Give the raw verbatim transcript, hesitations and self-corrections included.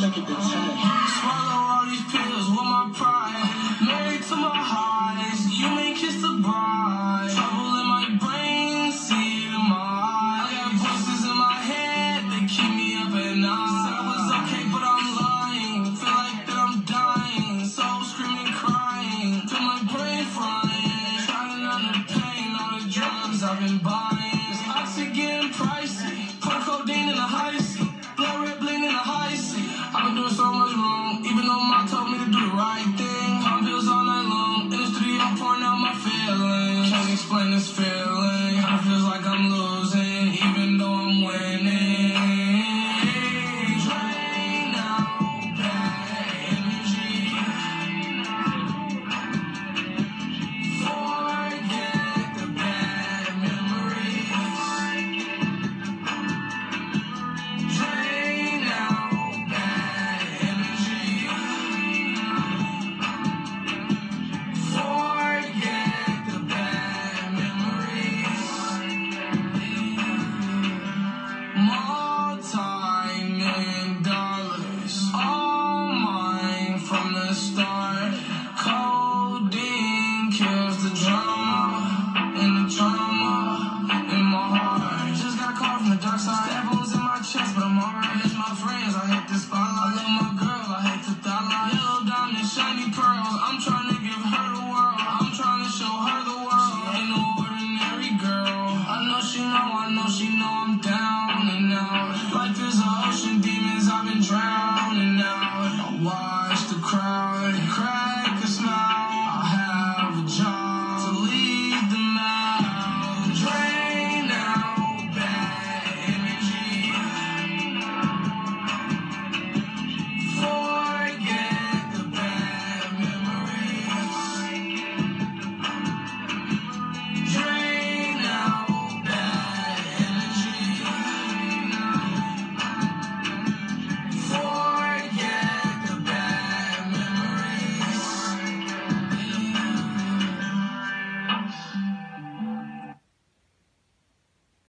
stuck it inside. Swallow all these pills with my pride. Married to my highs, you may kiss the bride. Trouble in my brain, see it in my eyes. I got voices in my head, they keep me up at night. Said I was okay, but I'm lying. Feel like that I'm dying, so screaming, crying. Feel my brain frying. Trying on the pain, all the drugs I've been buying. This oxygen getting pricey. Put codeine in the high seat. Blood red bleeding in the high seat. I've been doing so much wrong, even though mom told me to do the right thing. Pop pills all night long, in the studio pouring out my feelings. Can't explain this feeling, kinda feels like I'm losing, even though I'm winning. Drain out bad energy. Forget the bad memories. Drain out bad energy. Forget the bad memories. Multi-million dollars, all mine from the start. Codeine kills the drama, and the drama in my heart. Just got caught from the dark side. Stab wounds in my chest, but I'm alright. Miss my friends, I hate this spotlight. I love my girl, I hate the thought light. Yellow diamond, shiny pearls. I'm trying to give her the world. I'm trying to show her the world. She ain't no ordinary girl. I know she know, I know she know I'm down and out. Life is an ocean, demons, I've been drowning out. I watch the crowd.